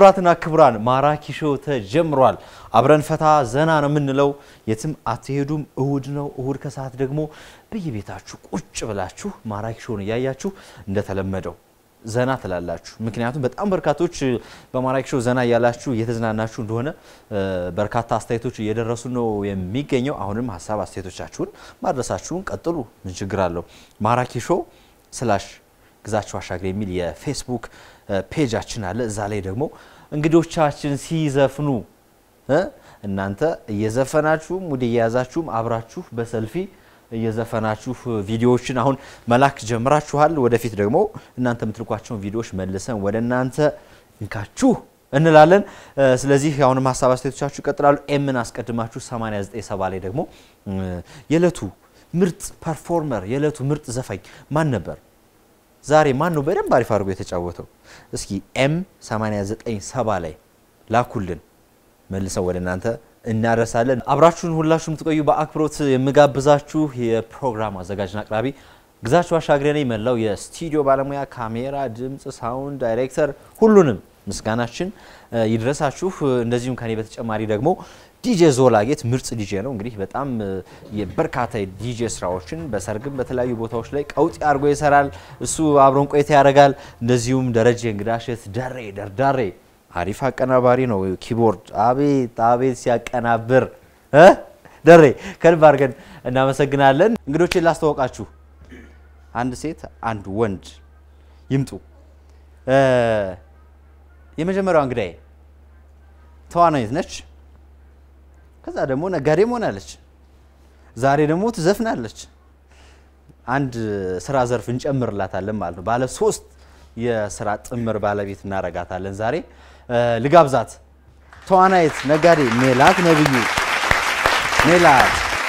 ክብራትና ክብራን ማራኪ ሾው ተጀምሯል አብረን ፈታ ዘና ነው ምንለው የትም አትሄዱም እሁድ ነው እሁድ ከሰዓት ደግሞ በየቤታችሁ ቁጭ ብላችሁ ማራኪ ሾውን ያያያችሁ እንደተለመደው ዘና ተላላችሁ ምክንያቱም በጣም በርካቶች በማራኪ ሾው ዘና ያላችሁ እየተዝናናችሁ እንደሆነ በርካታ አስተያየቶች እየደረሱ ነው የሚገኘው አሁንም ሐሳብ አስተያየቶቻችሁን ማድረሳችሁን ቀጥሉ ምን ችግር አለው ማራኪ ሾው ግዛቸው አሻግሬ የሚል የፌስቡክ ፔጃችን አለ እዛ ላይ ደግሞ እንግዶቻችን ሲዘፍኑ እናንተ እየዘፈናችሁ ሙድ እያያዛችሁ አብራችሁ በሰልፊ እየዘፈናችሁ ቪዲዮዎችን አሁን መላክ ጀምራችኋል ወደፊት ደግሞ እናንተ የምትልኳቸውን ቪዲዮዎች መልሰን ወደ እናንተ እንካችሁ እንላለን ስለዚህ አሁንም ሐሳብ አስተያየቶቻችሁ ይቀጥላሉ ኤምን አስቀድማችሁ 897 ላይ ደግሞ የለቱ ምርጥ ፐርፎርመር የለቱ ምርጥ ዘፋኝ ማን ነበር ዛሬ ማን ነው በደንብ አሪፍ አድርጎ የተጫወተው እስኪ ኤም 897 ላይ ላኩልን መልሰው ወደ እናንተ እናደርሳለን አብራችሁን ሁላችሁም ትቆዩ በአክብሮት የምጋብዛችሁ የፕሮግራም አዘጋጅና አቅራቢ ግዛቸው አሻግሬ ነኝ መላው የስቱዲዮ ባለሙያ ካሜራ ድምጽ ሳውንድ ዳይሬክተር ሁሉንም ምስጋናችን ይድረሳችሁ እንደዚሁም ከኔ በተጨማሪ ደግሞ ዲጄ ዞላጌት ምርጥ ዲጄ ነው እንግዲህ በጣም የበርካታ ዲጄ ስራዎችን በሰርግም በተለያዩ ቦታዎች ላይ ቀውጥ ያርጎ ይሰራል እሱ አብሮን ቆይታ ያረጋል እንደዚሁም ደረጀ እንግዳሸት ደርዳሬ አሪፍ አቀናባሪ ነው ኪቦርድ አቤት ሲያቀናብር ደሬ ከልብ አርገን እናመሰግናለን እንግዶችን ላስተዋወቃችሁ አንድ ሴት አንድ ወንድ ይምጡ የመጀመሪያው እንግዳዬ ተዋናይት ነች ከዛ ደግሞ ነጋዴ ሆናለች ዛሬ ደግሞ ትዘፍናለች አንድ ስራ ዘርፍ እንጨምርላታለን ማለት ነው ባለ 3 የስራ ጥምር ባለቤት እናረጋታለን ዛሬ ልጋብዛት ተዋናይት ነጋዴ ሜላት ነብዩ ሜላት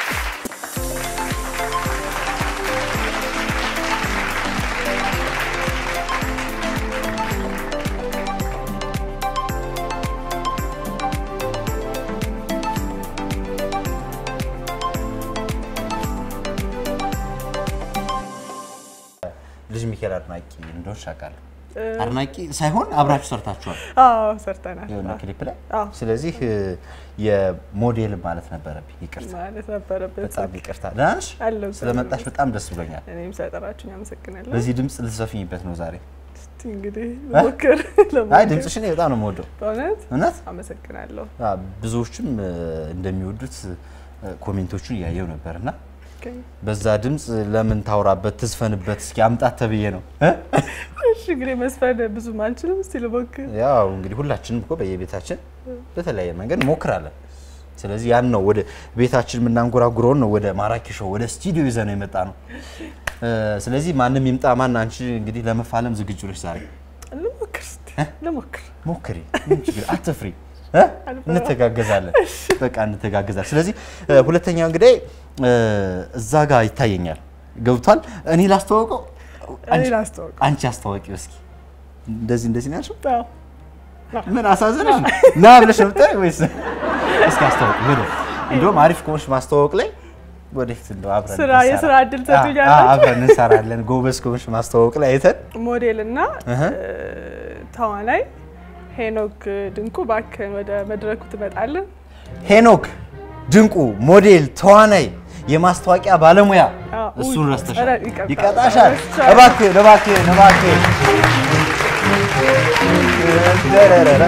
ልጅ ሚካኤል አድናቂ እንደሆንሽ አውቃለሁ አድናቂ ሳይሆን አብራችሁ ሰርታችኋል ሰርተናል የሆነ ክሊፕ ላይ ስለዚህ የሞዴል ማለት ነበረብኝ ይቅርታ ማለት ነበረበት በጣም ይቅርታ ዳንሽ ስለመጣሽ በጣም ደስ ብሎኛል እኔም ሳይጠራችሁ ያመሰግናለሁ በዚህ ድምጽ ልትዘፍኝበት ነው ዛሬ እንግዲህ ሞክር አይ ድምጽሽን በጣም ነው የምወደው እውነት አመሰግናለሁ ብዙዎችም እንደሚወዱት ኮሜንቶቹን ያየው ነበርና በዛ ድምጽ ለምን ታውራበት ትስፈንበት እስኪ አምጣት ተብዬ ነው እሺ እንግዲህ መስፈን ብዙ ማልችልም እስቲ ልሞክር ያው እንግዲህ ሁላችንም እኮ በየቤታችን በተለያየ መንገድ ሞክራለን ስለዚህ ያን ነው ወደ ቤታችን ምናንጎራጉረው ነው ወደ ማራኪ ሾው ወደ ስቱዲዮ ይዘን የመጣ ነው ስለዚህ ማንንም ይምጣ ማን አንቺ እንግዲህ ለመፋለም ዝግጁ ነሽ ዛሬ ልሞክር ሞክሪ እንግዲህ አትፍሪ እንተጋገዛለን በቃ እንተጋገዛለን ስለዚህ ሁለተኛው እንግዲህ እዛ ጋር ይታየኛል ገብቷል እኔ ላስተዋውቀው አንቺ አስተዋውቂው እስኪ እንደዚህ ነው ያልሽው ምን አሳዘነሽ ና ብለሽ ወጣይ ወይስ እስኪ አስተዋውቂ ወደ እንደውም አሪፍ ኮንሽ ማስተዋወቅ ላይ ወደፊት እንደው አብረን የስራ እድል ሰጥቶኛል አብረን እንሰራለን ጎበዝ ኮንሽ ማስተዋወቅ ላይ አይተን ሞዴልና ተዋናይ ሄኖክ ድንቁ ባከን ወደ መድረኩ ትመጣለን ሄኖክ ድንቁ ሞዴል ተዋናይ የማስተዋቂያ ባለሙያ እሱን ረስተሻል ይቀጣሻል እባክህ ደረረረ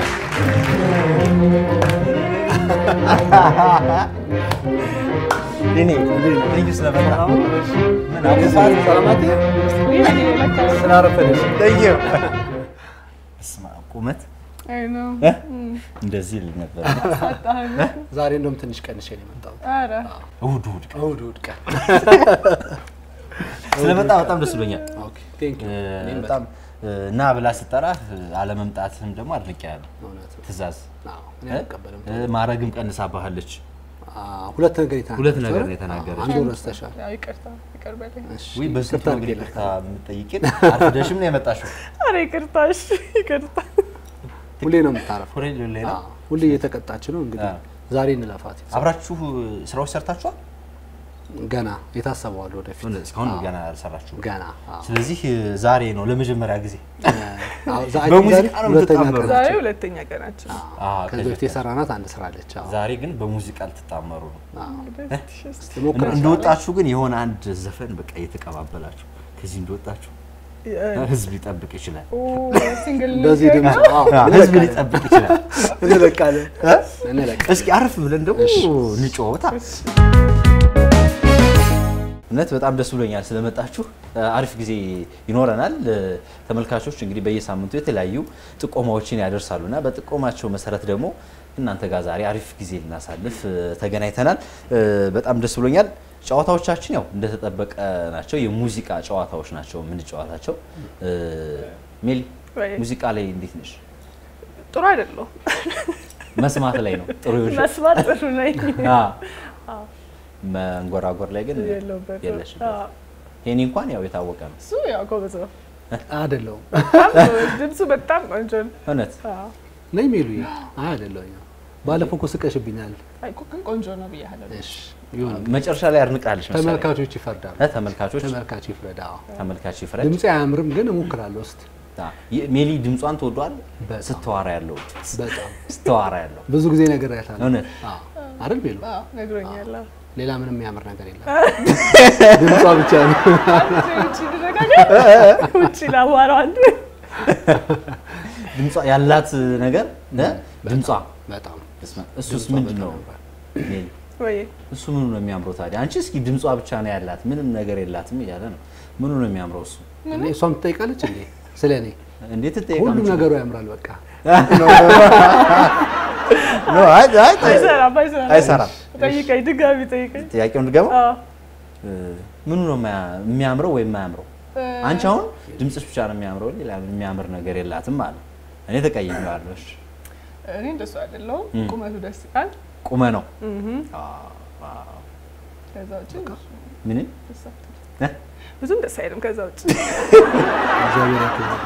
እኔ ልጅ ስለመጣ ምን አቆሳት ሰላማቴ ስላረፈደሽ ታንኪዩ እስማ ቁመት አይ ነው እንደዚህ ልነበር ዛሬ እንደውም ትንሽ ቀንሼ ነው የመጣው አረ እሁድ ቀን ስለመጣ በጣም ደስ ብሎኛል ኦኬ ቴንክ ዩ በጣም ና ብላ ስትጠራ አለመምጣትም ደግሞ አድርቂያለሁ ትዛዝ እኔ አቀበለም ማረግም ቀንሳባለች ሁለት ነገር የተናገረች አንዱ ረስተሻል ያው ይቅርበልኝ ወይ በስንት ነገር ይቅርታ የምትጠይቂን አርፈደሽም ነው የመጣሽው አረ ይቅርታ ሁሌ ነው የምታረፈው ሁሌ እየተቀጣች ነው እንግዲህ ዛሬ እንለፋት አብራችሁ ስራው ሰርታችኋል ገና የታሰበው አለ ወደፊት እስካሁን ገና ያልሰራችሁ ገና ስለዚህ ዛሬ ነው ለመጀመሪያ ጊዜ በሙዚቃ ነው የምትጣመሩት ዛሬ ሁለተኛ ቀናችን ከዚህ በፊት የሰራናት አንድ ስራ አለች ዛሬ ግን በሙዚቃ ልትጣመሩ ነው ሞክራ እንደወጣችሁ ግን የሆነ አንድ ዘፈን በቃ እየተቀባበላችሁ ከዚህ እንደወጣችሁ ህዝብ ሊጠብቅ ይችላል ሲንግል በዚህ ድምጽ ህዝብ ሊጠብቅ ይችላል እንለቃለን እስኪ አረፍ ብለን ደግሞ እንጫወታ እነት በጣም ደስ ብሎኛል ስለመጣችሁ አሪፍ ጊዜ ይኖረናል ተመልካቾች እንግዲህ በየሳምንቱ የተለያዩ ጥቆማዎችን ያደርሳሉና በጥቆማቸው መሰረት ደግሞ እናንተ ጋር ዛሬ አሪፍ ጊዜ ልናሳልፍ ተገናኝተናል በጣም ደስ ብሎኛል ጨዋታዎቻችን ያው እንደተጠበቀ ናቸው የሙዚቃ ጨዋታዎች ናቸው ምን ጨዋታቸው ሜሊ ሙዚቃ ላይ እንዴት ነሽ ጥሩ አይደለም መስማት ላይ ነው ጥሩ ይሆን መስማት ጥሩ ነኝ መንጎራጎር ላይ ግን የለሽ የኔ እንኳን ያው የታወቀ ነው እሱ ያው ጎበዝ ነው አይደለም ድምፁ በጣም ቆንጆ ነው እውነት ነይ ሜሉ አይደለም ባለፈው እኮ ስቀሽብኛል አይኮ ቆንጆ ነው ብያለሁ እሺ ይሁን መጨረሻ ላይ አርንቃለሽ መሰለኝ ተመልካቾች ይፈርዳሉ ተመልካቾች ይፍረዳው ተመልካቾች ይፍረድ ድምጽ አያምርም ግን እሞክራለሁ እስቲ ሜሊ ድምጿን ተወዷል ስትዋራ ያለው በጣም ስትዋራ ያለው ብዙ ጊዜ ነገር ያታል እውነት አይደል ሜሉ ነግሮኛል ሌላ ምንም የሚያምር ነገር የለም ድምጿ ብቻ ነው እቺ ድረጋጋ እቺ ላዋራው አንድ ድምጿ ያላት ነገር ድምጿ በጣም እሱስ ምንድነው ሜሊ ወይ እሱ ምኑ ነው የሚያምረው ታዲያ አንቺ እስኪ ድምጿ ብቻ ነው ያላት ምንም ነገር የላትም እያለ ነው ምኑ ነው የሚያምረው እሱ እሷም ትጠይቃለች እንዴ ስለኔ እንዴት ትጠይቃለች ሁሉ ነገሩ ያምራል በቃ ኖ አይሰራም ጠይቀኝ ድጋሚ ጠይቀኝ ጥያቄውን ድጋሚ ምኑ ነው የሚያምረው ወይ የማያምረው አንቺ አሁን ድምጽሽ ብቻ ነው የሚያምረው ሌላ የሚያምር ነገር የላትም ማለት እኔ ተቀይሜዋለሁ እሺ እኔ እንደሱ አይደለም ቁመቱ ደስ ይላል ቁመ ነው ከዛ ውጪ ምን ብዙም ደስ አይልም ከዛ ውጪ እግዚአብሔር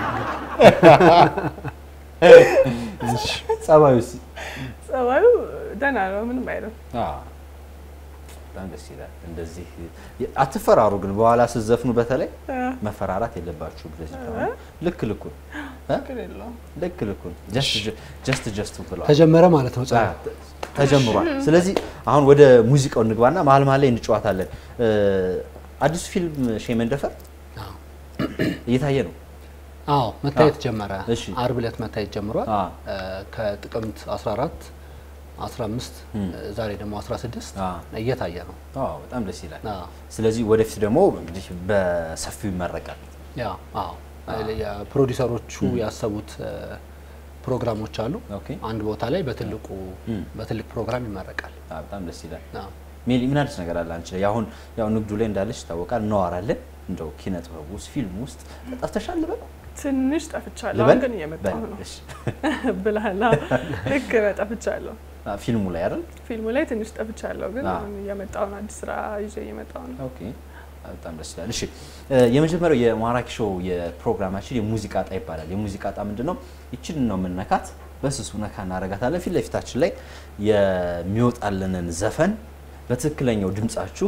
ጸባዩስ ጸባዩ ደህና ነው ምንም አይልም በጣም ደስ ይላል እንደዚህ አትፈራሩ ግን በኋላ ስዘፍኑ በተለይ መፈራራት የለባችሁ ብለሽ ልክ ልኩን ልክ ልኩን ጀስት ብለው ተጀመረ ማለት ነው ተጀምሯል ስለዚህ አሁን ወደ ሙዚቃው እንግባና መሀል ላይ እንጫወታለን አዲስ ፊልም ሼመንደፈር እየታየ ነው አዎ መታየት ጀመረ አርብ ዕለት መታየት ጀምሯል ከጥቅምት 14 15 ዛሬ ደግሞ 16 እየታየ ነው አዎ በጣም ደስ ይላል ስለዚህ ወደፊት ደግሞ እንግዲህ በሰፊው ይመረቃል አዎ የፕሮዲዩሰሮቹ ያሰቡት ፕሮግራሞች አሉ አንድ ቦታ ላይ በትልቅ ፕሮግራም ይመረቃል በጣም ደስ ይላል ሜሊ ምን አዲስ ነገር አለ አንቺ ላይ አሁን ያው ንግዱ ላይ እንዳለሽ ታወቃል እናወራለን እንደው ኪነ ጥበብ ውስጥ ፊልም ውስጥ ጠፍተሻል ልበል ትንሽ ጠፍቻለሁ ግን እየመጣሁ ነው ብላላ ልክ ጠፍቻለሁ ፊልሙ ላይ አይደል ፊልሙ ላይ ትንሽ ጠፍቻለሁ ግን እየመጣሁ ነው አዲስ ስራ ይዤ እየመጣሁ ነው ኦኬ በጣም ደስ ይላል እሺ የመጀመሪያው የማራኪ ሾው የፕሮግራማችን የሙዚቃ ጣ ይባላል የሙዚቃ ጣ ምንድነው እቺን ነው የምንነካት በስሱ ነካ እናረጋታለን ፊት ለፊታችን ላይ የሚወጣልንን ዘፈን በትክክለኛው ድምጻችሁ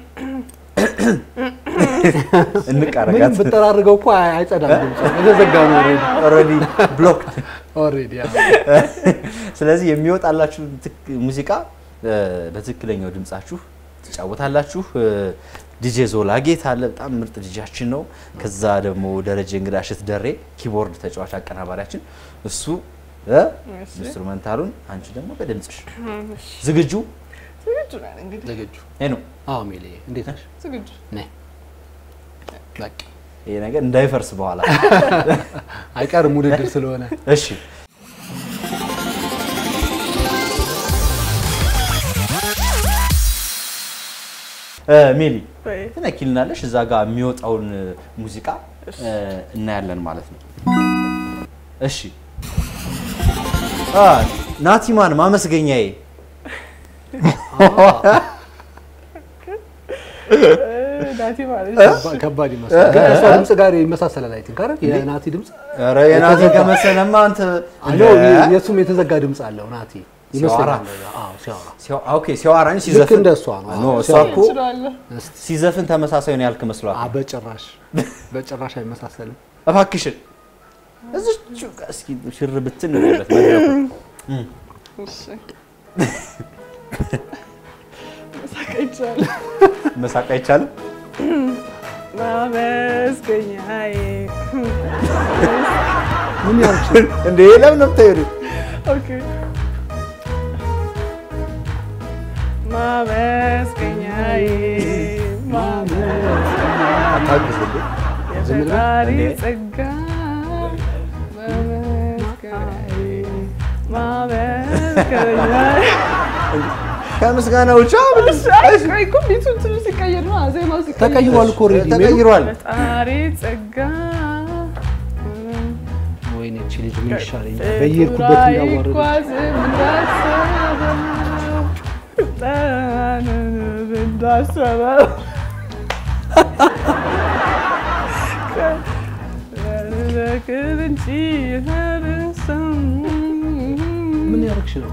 እንቀራጋት ምን በተራርገው እኮ አይጸዳም ድምጽ የተዘጋ ነው ኦሬዲ ብሎክድ ኦሬዲ ስለዚህ የሚወጣላችሁ ሙዚቃ በትክክለኛው ድምጻችሁ ትጫወታላችሁ ዲጄ ዞላ ጌታ አለ በጣም ምርጥ ዲጃችን ነው ከዛ ደግሞ ደረጀ እንግዳሽት ደሬ ኪቦርድ ተጫዋች አቀናባሪያችን እሱ ኢንስትሩሜንታሉን አንቺ ደግሞ በድምጽሽ ዝግጁ ነን እንግዲህ ዝግጁ ነው አዎ ሜሊ እንዴት ነሽ ዝግጁ ነይ በቃ ይሄ ነገር እንዳይፈርስ በኋላ አይቀርም ውድድር ስለሆነ እሺ ሜሊ ተነኪልናለሽ እዛ ጋር የሚወጣውን ሙዚቃ እናያለን ማለት ነው እሺ ናቲማን ማመስገኛዬ ናቲ ማለት ከባድ ይመስላል ከእሷ ድምጽ ጋር ይመሳሰላል አይ ቲንክ አይደል የናቲ ድምጽ ኧረ የናቲ ከመሰለማ አንተ አለው የሱም የተዘጋ ድምጽ አለው ናቲ ይመስላል ኦኬ ሲያወራ እንጂ ልክ እንደሷ ነው ኖ እሷ እኮ ሲዘፍን ተመሳሳይ ነው ያልክ መስሏል በጭራሽ አይመሳሰልም እባክሽን እዚህ እስኪ ሽር ብትን ነውበት መድረኩ እሺ መሳቅ አይቻልም ማመስገኛዬ ምን ያርክሽ እንዴ ለምን ነው የምትሄዱ ኦኬ ማመስገኛዬ የፈጣሪ ጸጋ ማመስገኛዬ ከምስጋና ውጪ እኮ ቤቱን ትንሽ ሲቀየር ነው ዜማው ሲቀየር ተቀይሯል እኮ ኦሬዲ ተቀይሯል ፈጣሪ ጸጋ ወይኔ እቺ ልጅ ምን ይሻለኝ በየርኩበት እንዳዋረደች ምን ያርክሽ ነው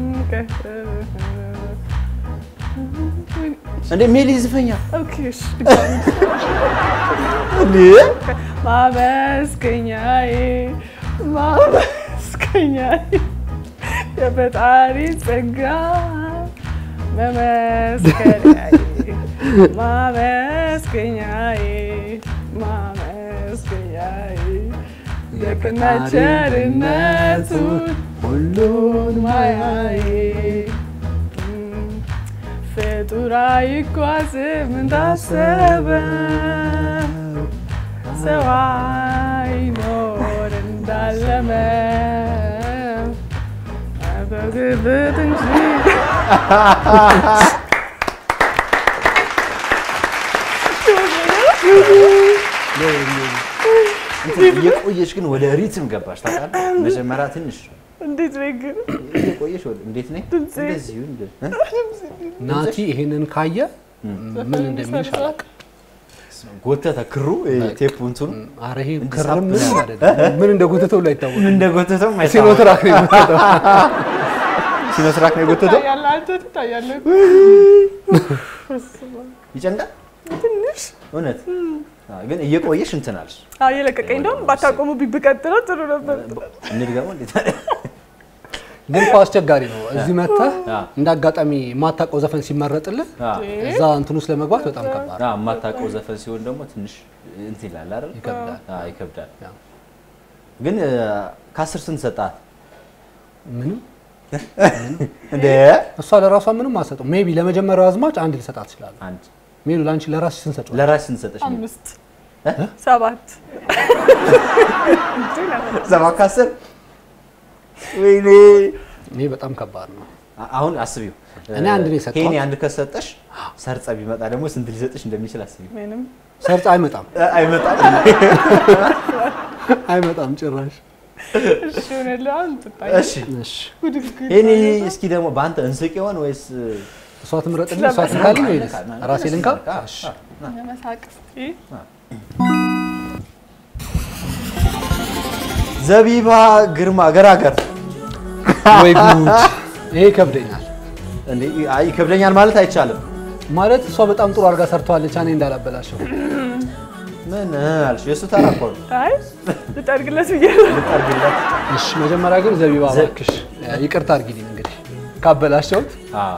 እንዴ ሜሊ ዝፈኛ ኦኬ እሺ እንዴ ማመስገኛዬ የፈጣሪ ጸጋ ማመስገኛዬ ደግና ቸርነቱን ሁሉን ማያዬ ፍጡር አይጓዝም እንዳሰበው ሰው አይኖር እንዳለመው በግብት እንጂ የቆየሽ ግን ወደ ሪትም ገባሽ ታውቃለህ መጀመሪያ ትንሽ እንዴት ነገር የቆየሽ እንዴት ነኝ እንደዚህ ናቲ ይሄንን ካየ ምን እንደሚልሽ አላውቅም ጎተተ ክሩ ቴፕ እንትኑ ኧረ ይሄ ክርም ምን አይደለም ምን እንደጎተተው ላይ ታወቀ ምን እንደጎተተው ማይታወቅ ሲኖትራክ ነው የጎተተው ሲኖትራክ ነው የጎተተው ያላንተ ታያለህ ይጨንቃል ትንሽ እውነት ግን እየቆየሽ እንትናልሽ የለቀቀኝ እንደውም ባታቆሙ ቢቀጥለው ጥሩ ነበር እንድገመው እንዴት ግን አስቸጋሪ ነው እዚህ መጣህ እንዳጋጣሚ ማታቀው ዘፈን ሲመረጥልህ እዛ እንትን ውስጥ ለመግባት በጣም ከባድ ነው ማታቀው ዘፈን ሲሆን ደግሞ ትንሽ እንትን ይላል አይደል ይከብዳል ግን ከ10 ስንት ሰጣት ምንም እንዴ እሷ ለራሷ ምንም አሰጠው ሜቢ ለመጀመሪያው አዝማች አንድ ልሰጣት ይችላል አንድ ሜሉ ላንቺ ለራስሽ ስንት ሰጠው ለራስሽ ስንት ሰጠሽ 5 7 10 ወይኔ እኔ በጣም ከባድ ነው አሁን አስቢው እኔ አንድ ነው ሰጠው ሄኒ አንድ ከሰጠሽ ሰርጸ ቢመጣ ደግሞ ስንት ሊሰጥሽ እንደሚችል አስቢው ምንም ሰርጸ አይመጣም ጭራሽ እሺ ወለላን ተጣይ እሺ ሄኒ እስኪ ደግሞ ባንተ እንስቅ ይሆን ወይስ እሷ ትምረጥልኝ እሷ ትካልኝ ወይስ ራሴ ልንካ እሺ ለማሳቅስቲ ዘቢባ ግርማ ገራገር ወይ ጉድ ይሄ ከብደኛል እንዴ አይ ከብደኛል ማለት አይቻልም ማለት እሷ በጣም ጥሩ አርጋ ሰርቷለች እኔ እንዳላበላሽው ምን አልሽ የሱ ታራቆል አይ ልጠርግለት ይያል ልጠርግለት እሺ መጀመሪያ ግን ዘቢባ ባክሽ ይቅርታ አርጊልኝ እንግዲህ ካበላሽውት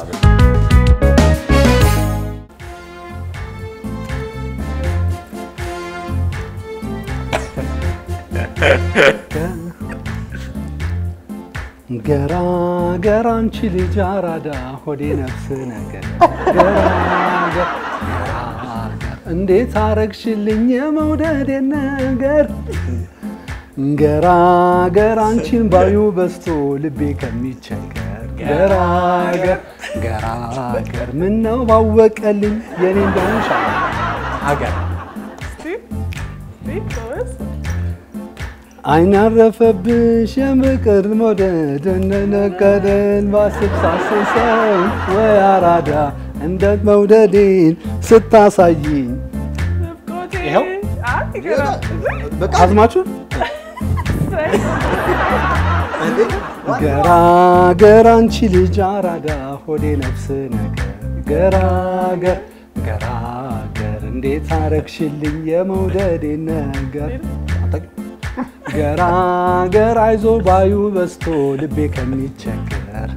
ገራገር አንቺ ልጅ አራዳ ሆዴ ነፍስ ነገር ገራገር እንዴት አረግሽልኝ የመውደዴ ነገር ገራገር አንቺን ባዩ በስቶ ልቤ ከሚቸገር ገራገር ምን ነው ባወቀልኝ የኔ እንደሆንሽ አገር አይን አረፈብሽ የምቅር ሞደድ እንደነቀደን ባስብሳስሰው ወይ አራዳ እንደ መውደዴን ስታሳይኝ ይሄው አዝማቹ ገራገር አንቺ ልጅ አራዳ ሆዴ ነፍስ ነገር ገራገር ገራገር እንዴት አረግሽልኝ የመውደዴን ነገር ገራገር አይዞ ባዩ በስቶ ልቤ ከሚቸገር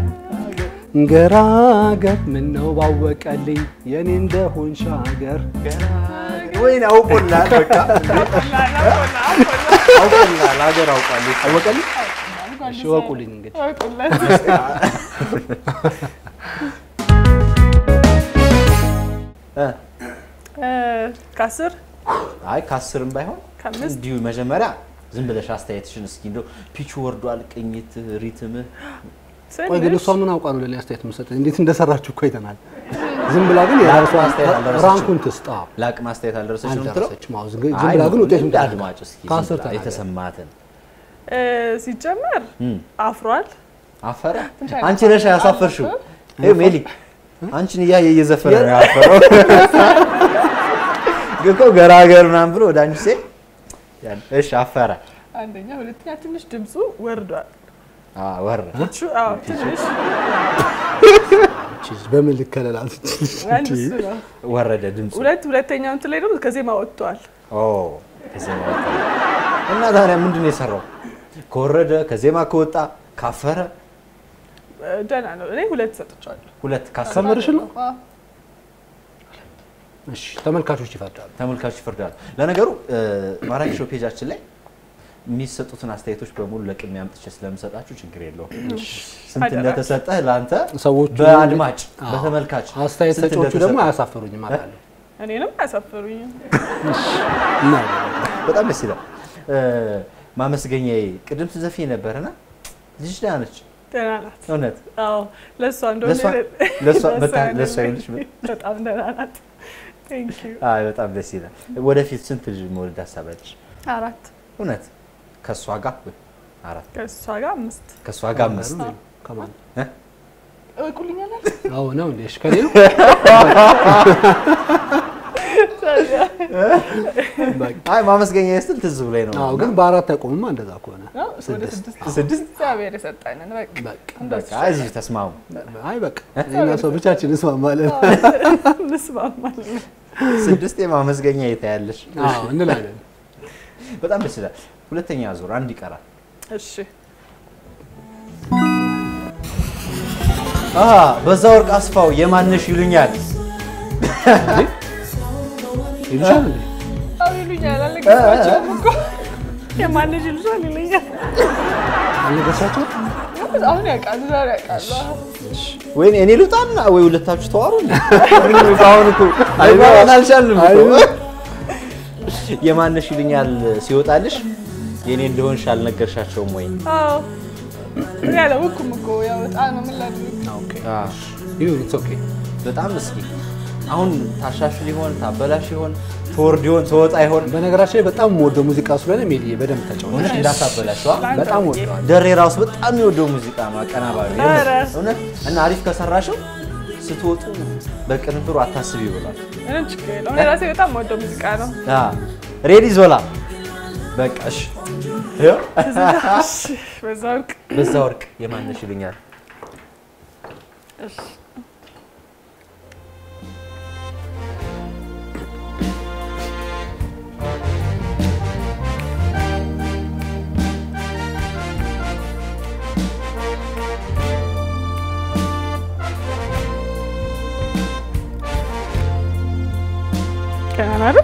ገራገር ምነው ባወቀልኝ የኔ እንደሆንሽ ሀገር ወይኔ አውቆላል በቃ አውቆላል ሀገር አወቀልኝ እሺ ወቁልኝ እንግዲህ ከአስር አይ ከአስርም ባይሆን እንዲሁ መጀመሪያ ዝም ብለሽ አስተያየትሽን እስኪ እንደው ፒቹ ወርዷል ቅኝት ሪትም ወይ ግን እሷ ምን አውቃ ነው ለኔ አስተያየት መስጠት እንዴት እንደሰራችሁ እኮ አይተናል ዝም ብላ ግን የራሷ አስተያየት አልደረሰች ራንኩን ትስጣ ላቅ ማስተያየት አልደረሰች ነው የምትለው ዝም ብላ ግን ውጤቱን አድማጭ እስኪ የተሰማትን ሲጀመር አፍሯል አፈረ አንቺ ነሽ ያሳፈርሽው ሜሊ አንቺን እየዘፈረ ነው ያፈረው ግቆ ገራገር ምናምን ብሎ ወደ አንቺ ሴት እሺ አፈረ አንደኛ ሁለተኛ ትንሽ ድምጹ ወርዷል ወረደ ትንሽ በምን ልከለላት ወረደ ድምጹ ሁለተኛው እንትን ላይ ደግሞ ከዜማ ወጥቷል ከዜማ ወጥቷል እና ታዲያ ምንድነው የሰራው ከወረደ ከዜማ ከወጣ ካፈረ ደህና ነው እኔ ሁለት ሰጥቻለሁ ሁለት ካሰመርሽ ነው እሺ ተመልካቾች ይፈርዳሉ ለነገሩ ማራኪ ሾው ፔጃችን ላይ የሚሰጡትን አስተያየቶች በሙሉ ለቅድሚያ አምጥቼ ስለምሰጣችሁ ችግር የለውም ስንት እንደተሰጠ ለአንተ ሰዎች በአድማጭ በተመልካች አስተያየት ሰጪዎቹ ደግሞ አያሳፍሩኝም ማለት ነው እኔንም አያሳፍሩኝም በጣም ደስ ይላል ማመስገኛዬ ቅድም ትዘፊ ነበርና ልጅ ደህና ነች እውነት አዎ ለሷ እንደሆነ ለሷ ይልሽ በጣም ደህና ናት ቴንክ ዩ በጣም ደስ ይላል ወደፊት ስንት ልጅ መውለድ አሳባለች 4 እውነት ከሷ ጋር 4 ከሷ ጋር 5 ከሷ ጋር 5 ከማን እኩልኛል አዎ ነው እንዴ እሺ ከኔ ነው አይ ማመስገኛ ይስጥል ትዝ ብለኝ ነው አዎ ግን በአራት አይቆምማ እንደዛ ከሆነ 6 እግዚአብሔር የሰጠንን በቃ እዚህ ተስማሙ አይ በቃ እኛ ሰው ብቻችን እንስማማለን እንስማማለን 6 የማመስገኛ ይታያለሽ አዎ እንላለን በጣም ደስ ይላል ሁለተኛ ዙር አንድ ይቀራል እሺ በዛ ወርቅ አስፋው የማንሽ ይሉኛል ይሉሻል እንዴ ይሉኛል አለገሳቸው እኮ የማንሽ ይሉኛል አለገሳቸው አሁን ያውቃል ዛሬ ያውቃል ወይኔ እኔ ልውጣና ወይ ሁለታችሁ ተዋሩ እንዴ አሁን እኮ አይባባል አልቻልንም እኮ የማንሽ ይሉኛል ሲወጣልሽ የኔ እንደሆንሽ አልነገርሻቸውም ወይ አዎ ያለው እኮ ያው በጣም ነው ምላድርግ ኦኬ ኢትስ ኦኬ በጣም እስኪ አሁን ታሻሽል ይሆን ታበላሽ ይሆን ተወርድ ይሆን ተወጣ ይሆን በነገራችን ላይ በጣም ወደ ሙዚቃ ስለሆነ ሜሊ በደንብ ተጫወተ እውነት እንዳታበላሽዋ በጣም ወደዋል ደሬ ራሱ በጣም የሚወደው ሙዚቃ ነው አቀናባሪ እውነት እና አሪፍ ከሰራሽው ስትወጡ በቅንብሩ አታስቢ ይብላል እኔ ችግር የለውም እኔ ራሴ በጣም ወደው ሙዚቃ ነው ሬዲ ዞላ በቃ እሺ በዛ ወርቅ የማንሽ ይሉኛል እሺ Canada?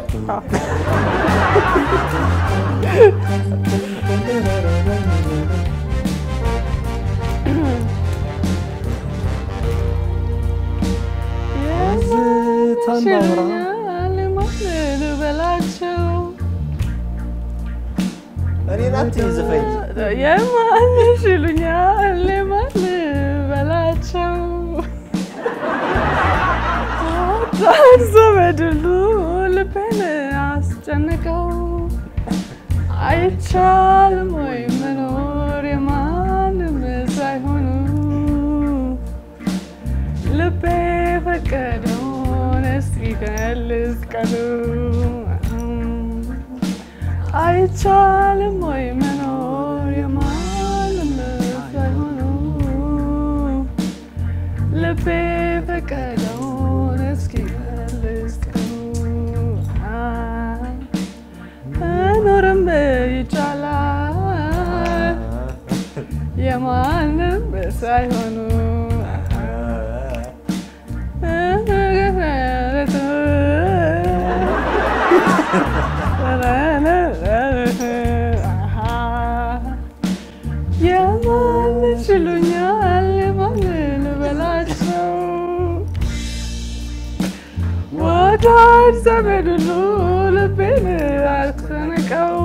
እኔ ናት ይዘፈኝ የማንሽ ይሉኛል ለማን በላቸው ዘመድሉ ልቤን አስጨነቀው አይቻልም ወይ መኖር የማንም ሳይሆኑ ልቤ ፈቀደውን እስኪ ከልስ ቀኑ አይቻልም ወይ መኖር የማንም አይሆኑ የማን ችሉኛል የማንን በላቸው ወዳጅ ዘመድ ሁሉ ልቤን አስጨነቀው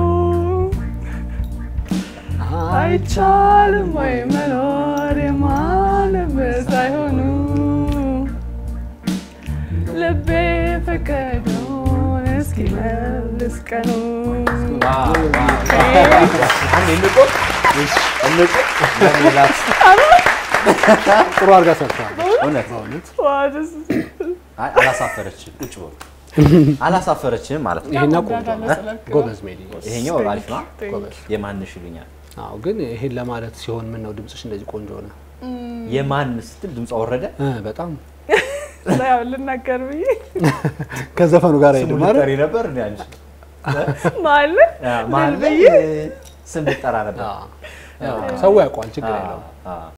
አይቻልም ወይ መኖር የማንበት ሳይሆኑ ልቤ ፈቀደውን እስኪመልስ ቀኑ ጥሩ አድርጋ ሰርተዋል። አላሳፈረችም ቁጭ ብሎ አላሳፈረችም ማለት ነው። ይሄኛው ጎበዝ ሜሊ ይሄኛው አሪፍ ነው። ጎበዝ የማንሽ ይሉኛል። አዎ ግን ይሄን ለማለት ሲሆን ምን ነው ድምጽሽ እንደዚህ ቆንጆ ሆነ? የማን ስትል ድምጽ ወረደ በጣም ያው ልናገር ብዬ ከዘፈኑ ጋር አይደለም ማለት ነበር እንዴ አንቺ ማለት ስም ልጠራ ነበር። ሰው ያውቋል ችግር የለውም።